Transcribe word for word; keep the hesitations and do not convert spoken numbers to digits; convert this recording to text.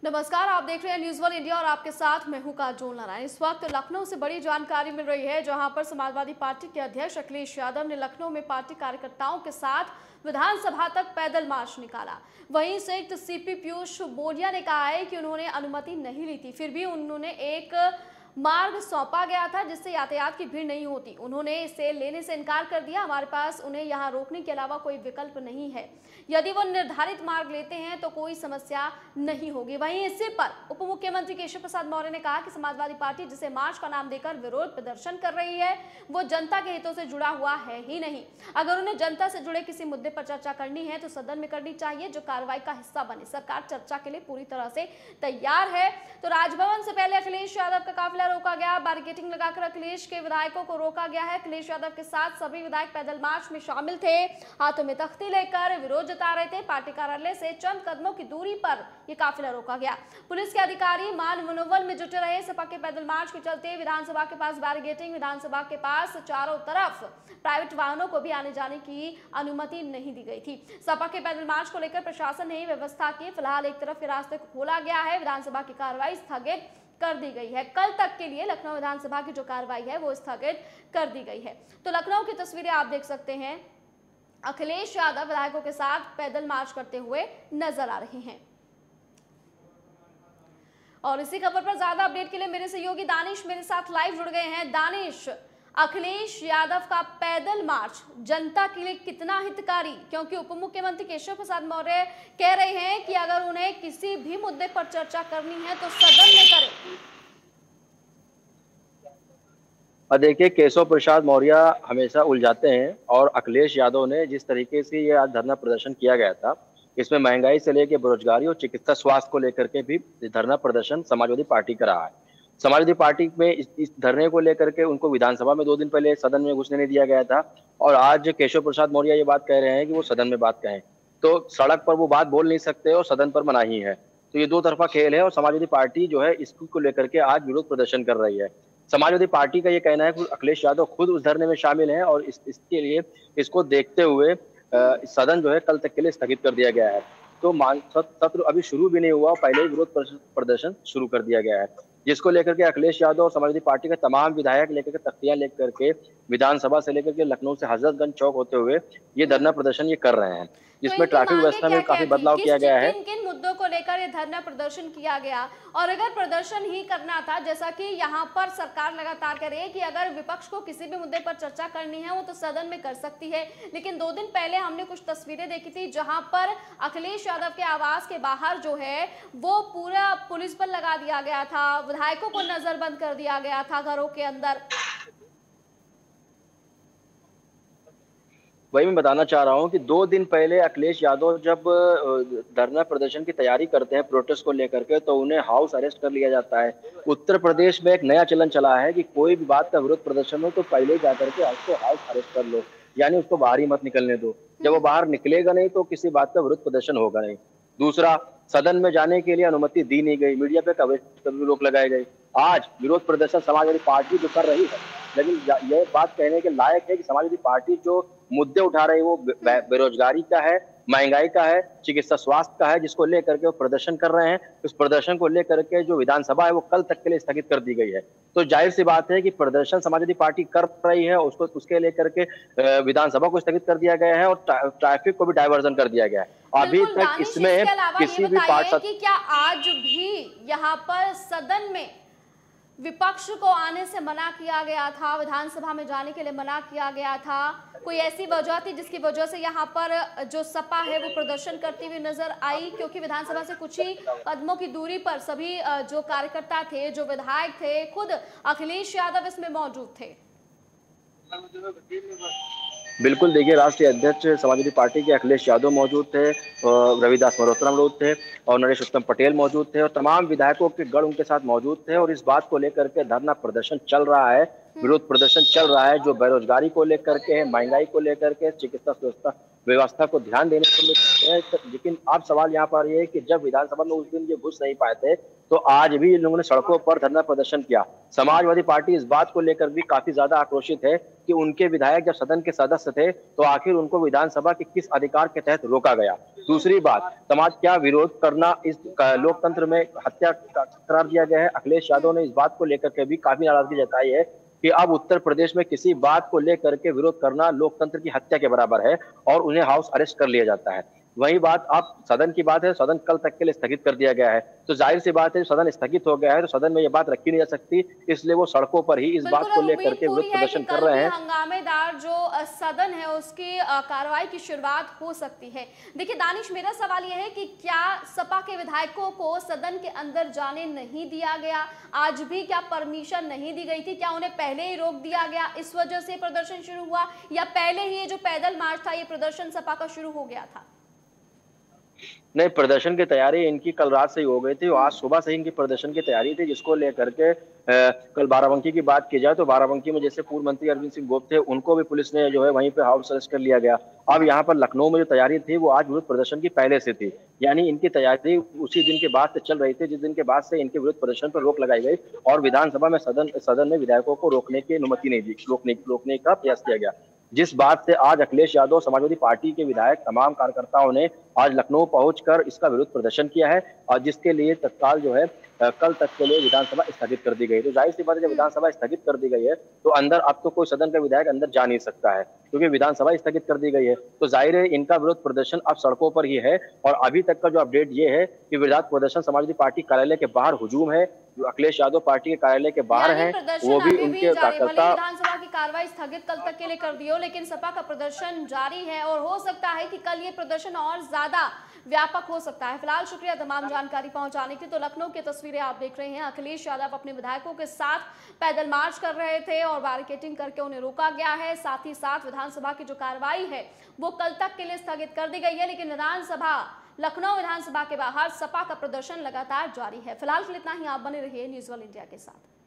नमस्कार, आप देख रहे हैं न्यूज़ वन इंडिया और आपके साथ मैं हूं काजोल नारायण। इस वक्त लखनऊ से बड़ी जानकारी मिल रही है, जहां पर समाजवादी पार्टी के अध्यक्ष अखिलेश यादव ने लखनऊ में पार्टी कार्यकर्ताओं के साथ विधानसभा तक पैदल मार्च निकाला। वहीं संयुक्त सीपी पीयूष बोरिया ने कहा है कि उन्होंने अनुमति नहीं ली थी, फिर भी उन्होंने एक मार्ग सौंपा गया था जिससे यातायात की भीड़ नहीं होती। उन्होंने इसे लेने से इनकार कर दिया। हमारे पास उन्हें यहां रोकने के अलावा कोई विकल्प नहीं है। यदि वो निर्धारित मार्ग लेते हैं तो कोई समस्या नहीं होगी। वहीं इसी पर उप मुख्यमंत्री केशव प्रसाद मौर्य ने कहा कि समाजवादी पार्टी जिसे मार्च का नाम देकर विरोध प्रदर्शन कर रही है, वो जनता के हितों से जुड़ा हुआ है ही नहीं। अगर उन्हें जनता से जुड़े किसी मुद्दे पर चर्चा करनी है तो सदन में करनी चाहिए, जो कार्रवाई का हिस्सा बने। सरकार चर्चा के लिए पूरी तरह से तैयार है। तो राजभवन से पहले अखिलेश यादव का काफिला रोका गया। बैरिकेडिंग लगाकर अखिलेश के विधायकों को रोका गया है। अखिलेश यादव के साथ सभी विधायक पैदल मार्च में शामिल थे। हाथों में तख्ती लेकर विरोध जता रहे थे। पार्टी कार्यालय से चंद कदमों की दूरी पर यह काफिला रोका गया। पुलिस के अधिकारी मान मनोबल में जुटे रहे। सपा के पैदल मार्च के चलते विधानसभा के पास बैरिकेडिंग, विधानसभा के पास चारों तरफ प्राइवेट वाहनों को भी आने जाने की अनुमति नहीं दी गई थी। सपा के पैदल मार्च को लेकर प्रशासन ने व्यवस्था की। फिलहाल एक तरफ के रास्ते को खोला गया है। विधानसभा की कार्रवाई स्थगित कर दी गई है। कल तक के लिए लखनऊ विधानसभा की जो कार्रवाई है वो स्थगित कर दी गई है। तो लखनऊ की तस्वीरें आप देख सकते हैं। अखिलेश यादव विधायकों के साथ पैदल मार्च करते हुए नजर आ रहे हैं। और इसी खबर पर ज्यादा अपडेट के लिए मेरे सहयोगी दानिश मेरे साथ लाइव जुड़ गए हैं। दानिश, अखिलेश यादव का पैदल मार्च जनता के लिए कितना हितकारी, क्योंकि उप मुख्यमंत्री केशव प्रसाद मौर्य कह रहे हैं कि अगर उन्हें किसी भी मुद्दे पर चर्चा करनी है तो सदन में करें। और देखिए, केशव प्रसाद मौर्य हमेशा उलझाते हैं और अखिलेश यादव ने जिस तरीके से ये आज धरना प्रदर्शन किया गया था, इसमें महंगाई से लेकर बेरोजगारी और चिकित्सा स्वास्थ्य को लेकर के भी धरना प्रदर्शन समाजवादी पार्टी का रहा है। समाजवादी पार्टी में इस, इस धरने को लेकर के उनको विधानसभा में दो दिन पहले सदन में घुसने नहीं दिया गया था और आज केशव प्रसाद मौर्य ये बात कह रहे हैं कि वो सदन में बात कहें, तो सड़क पर वो बात बोल नहीं सकते और सदन पर मनाही है। तो ये दो तरफा खेल है और समाजवादी पार्टी जो है इसको लेकर के आज विरोध प्रदर्शन कर रही है। समाजवादी पार्टी का ये कहना है कि अखिलेश यादव खुद उस धरने में शामिल हैं और इस, इसके लिए इसको देखते हुए सदन जो है कल तक के लिए स्थगित कर दिया गया है। तो सत्र अभी शुरू भी नहीं हुआ, पहले ही विरोध प्रदर्शन शुरू कर दिया गया है, जिसको लेकर के अखिलेश यादव और समाजवादी पार्टी के तमाम विधायक लेकर के तख्तियां लेकर के विधानसभा से लेकर के लखनऊ से हजरतगंज चौक होते हुए ये धरना प्रदर्शन ये कर रहे हैं, जिसमें ट्रैफिक व्यवस्था में काफी बदलाव किया गया है। किन किन मुद्दों को लेकर ये धरना प्रदर्शन किया गया, और अगर प्रदर्शन ही करना था, जैसा कि यहाँ पर सरकार लगातार कह रही है कि अगर विपक्ष को किसी भी मुद्दे पर चर्चा करनी है वो तो सदन में कर सकती है, लेकिन दो दिन पहले हमने कुछ तस्वीरें देखी थी जहां पर अखिलेश यादव के आवास के बाहर जो है वो पूरा पुलिस बल लगा दिया गया था, विधायकों को नजरबंद कर दिया गया था घरों के अंदर। वही मैं बताना चाह रहा हूं कि दो दिन पहले अखिलेश यादव जब धरना प्रदर्शन की तैयारी करते हैं प्रोटेस्ट को लेकर के, तो उन्हें हाउस अरेस्ट कर लिया जाता है। उत्तर प्रदेश में एक नया चलन चला है कि कोई भी बात का विरोध प्रदर्शन हो तो पहले जाकर के उसको हाउस अरेस्ट कर लो, यानी उसको बाहर ही मत निकलने दो। जब वो बाहर निकलेगा नहीं तो किसी बात का विरोध प्रदर्शन होगा नहीं। दूसरा, सदन में जाने के लिए अनुमति दी नहीं गई, मीडिया पे कवरेज पर भी रोक लगाई गई। आज विरोध प्रदर्शन समाजवादी पार्टी जो कर रही है, लेकिन यह बात कहने के लायक है कि समाजवादी पार्टी जो मुद्दे उठा रही है वो बे, बेरोजगारी का है, महंगाई का है, चिकित्सा स्वास्थ्य का है, जिसको लेकर के वो प्रदर्शन कर रहे हैं। उस प्रदर्शन को लेकर के जो विधानसभा है वो कल तक के लिए स्थगित कर दी गई है। तो जाहिर सी बात है कि प्रदर्शन समाजवादी पार्टी कर रही है, उसको उसके लेकर के विधानसभा को स्थगित कर दिया गया है और ट्रैफिक को भी डायवर्जन कर दिया गया है। अभी तक इसमें किसी भी पार्टी की क्या आज भी यहाँ पर सदन में विपक्ष को आने से मना किया गया था, विधानसभा में जाने के लिए मना किया गया था, कोई ऐसी वजह थी जिसकी वजह से यहाँ पर जो सपा है वो प्रदर्शन करती हुई नजर आई? क्योंकि विधानसभा से कुछ ही कदमों की दूरी पर सभी जो कार्यकर्ता थे, जो विधायक थे, खुद अखिलेश यादव इसमें मौजूद थे। बिल्कुल, देखिए, राष्ट्रीय अध्यक्ष समाजवादी पार्टी के अखिलेश यादव मौजूद थे, रविदास मल्होत्रा मौजूद थे और नरेश उत्तम पटेल मौजूद थे और तमाम विधायकों के गढ़ उनके साथ मौजूद थे। और इस बात को लेकर के धरना प्रदर्शन चल रहा है, विरोध प्रदर्शन चल रहा है, जो बेरोजगारी को लेकर के है, महंगाई को लेकर के, चिकित्सा व्यवस्था व्यवस्था को ध्यान देने को लेकर। लेकिन अब सवाल यहाँ पर ये है कि जब विधानसभा में उस दिन ये घुस नहीं पाए थे तो आज भी इन लोगों ने सड़कों पर धरना प्रदर्शन किया। समाजवादी पार्टी इस बात को लेकर भी काफी ज्यादा आक्रोशित है कि उनके विधायक जब सदन के सदस्य थे तो आखिर उनको विधानसभा के किस अधिकार के तहत रोका गया। दूसरी बात, समाज क्या विरोध करना इस लोकतंत्र में हत्या करार दिया गया है। अखिलेश यादव ने इस बात को लेकर के भी काफी नाराजगी जताई है कि अब उत्तर प्रदेश में किसी बात को लेकर के विरोध करना लोकतंत्र की हत्या के बराबर है और उन्हें हाउस अरेस्ट कर लिया जाता है। वही बात आप सदन की बात है, सदन कल तक के लिए स्थगित कर दिया गया है, तो जाहिर सी बात है सदन स्थगित हो गया है तो सदन में ये बात रखी नहीं जा सकती, इसलिए वो सड़कों पर ही इस बात को लेकर के विरोध प्रदर्शन कर रहे हैं। हंगामेदार जो सदन है उसकी कार्रवाई की शुरुआत हो सकती है। देखिए दानिश, मेरा सवाल यह है कि क्या सपा के विधायकों को सदन के अंदर जाने नहीं दिया गया? आज भी क्या परमिशन नहीं दी गई थी? क्या उन्हें पहले ही रोक दिया गया, इस वजह से प्रदर्शन शुरू हुआ, या पहले ही ये जो पैदल मार्च था ये प्रदर्शन सपा का शुरू हो गया था? नहीं, प्रदर्शन की तैयारी इनकी कल रात से ही हो गई थी और आज सुबह से इनकी प्रदर्शन की तैयारी थी, जिसको लेकर के आ, कल बाराबंकी की बात की जाए तो बाराबंकी में जैसे पूर्व मंत्री अरविंद सिंह गोप थे, उनको भी पुलिस ने जो है वहीं पे हाउस अरेस्ट कर लिया गया। अब यहाँ पर लखनऊ में जो तैयारी थी वो आज विरोध प्रदर्शन की पहले से थी, यानी इनकी तैयारी उसी दिन के बाद से चल रही थी जिस दिन के बाद से इनके विरोध प्रदर्शन पर रोक लगाई गई और विधानसभा में सदन सदन में विधायकों को रोकने की अनुमति नहीं दी, रोकने रोकने का प्रयास किया गया। जिस बात से आज अखिलेश यादव समाजवादी पार्टी के विधायक तमाम कार्यकर्ताओं ने आज लखनऊ पहुंचकर इसका विरोध प्रदर्शन किया है और जिसके लिए तत्काल जो है कल तक के लिए विधानसभा स्थगित कर दी गई। तो जाहिर सी बात है जब विधानसभा स्थगित कर दी गई है तो अंदर अब तो कोई सदन का विधायक अंदर जा नहीं सकता है, क्योंकि विधानसभा स्थगित कर दी गई है। तो जाहिर है इनका विरोध प्रदर्शन अब सड़कों पर ही है और अभी तक का जो अपडेट ये है कि विरोध प्रदर्शन समाजवादी पार्टी कार्यालय के बाहर हुजूम है, जो अखिलेश यादव पार्टी के कार्यालय के बाहर हैं, वो भी उनके कार्यकर्ता। विधानसभा की कार्रवाई स्थगित कल तक के लिए कर दी हो, लेकिन सपा का प्रदर्शन जारी है और हो सकता है कि कल ये प्रदर्शन और ज्यादा व्यापक हो सकता है। फिलहाल शुक्रिया तमाम जानकारी पहुंचाने की। तो लखनऊ की तस्वीरें आप देख रहे हैं, अखिलेश यादव अपने विधायकों के साथ पैदल मार्च कर रहे थे और बैरिकेडिंग करके उन्हें रोका गया है। साथ ही साथ विधानसभा की जो कार्रवाई है वो कल तक के लिए स्थगित कर दी गई है, लेकिन विधानसभा लखनऊ विधानसभा के बाहर सपा का प्रदर्शन लगातार जारी है। फिलहाल के लिए इतना ही। आप बने रहिए न्यूज़ वन इंडिया के साथ।